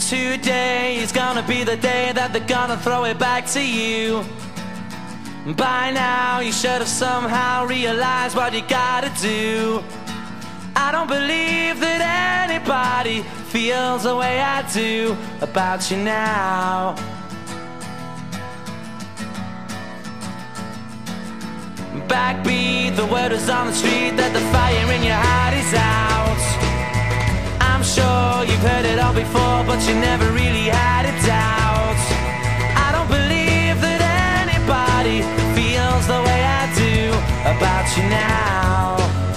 Today is gonna be the day that they're gonna throw it back to you. By now you should have somehow realized what you gotta do. I don't believe that anybody feels the way I do about you now. Backbeat, the word is on the street that the fire in your heart is out. I'm sure you've heard it all before, but you never really had a doubt. I don't believe that anybody feels the way I do about you now.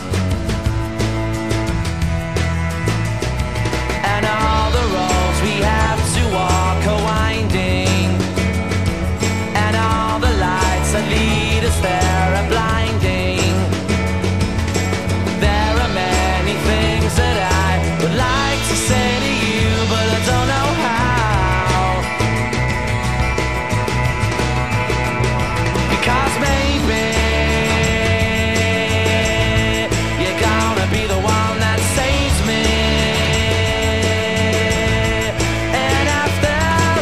And all the roads we have to walk are winding, and all the lights that lead us there are blinding. There are many things that I would like to say to you, but I don't know how. Because maybe you're gonna be the one that saves me. And after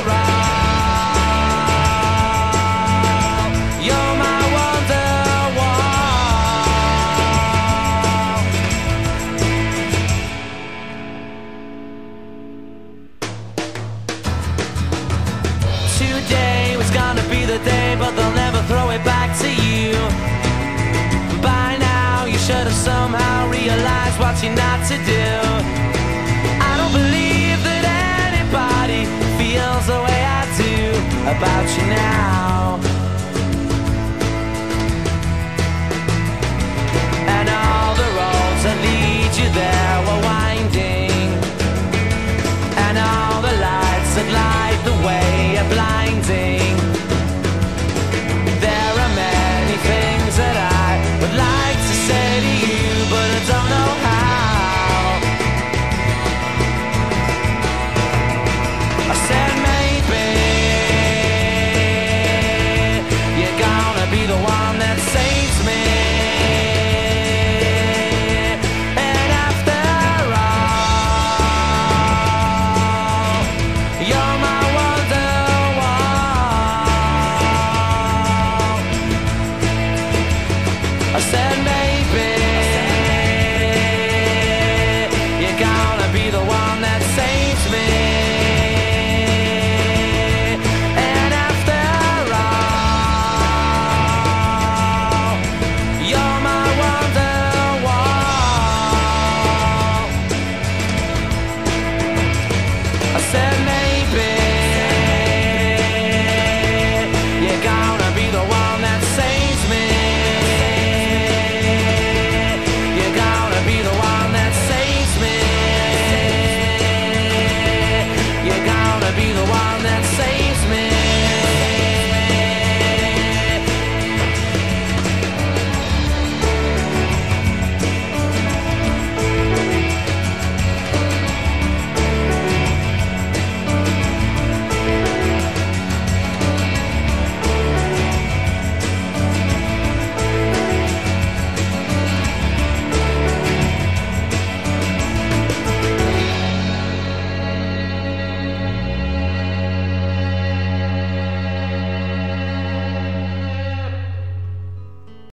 all, you're my wonderwall. Today was gonna be the day, but they'll never throw it back to you. By now you should have somehow realized what you're not to do. I don't believe that anybody feels the way I do about you now. And all the roads that lead you there were winding, and all the lights that light the way are blinding. There are many things that I would like to say to you, but I don't know how. I said maybe you're gonna be the one that saves me. And after all, you're my wonderwall. I said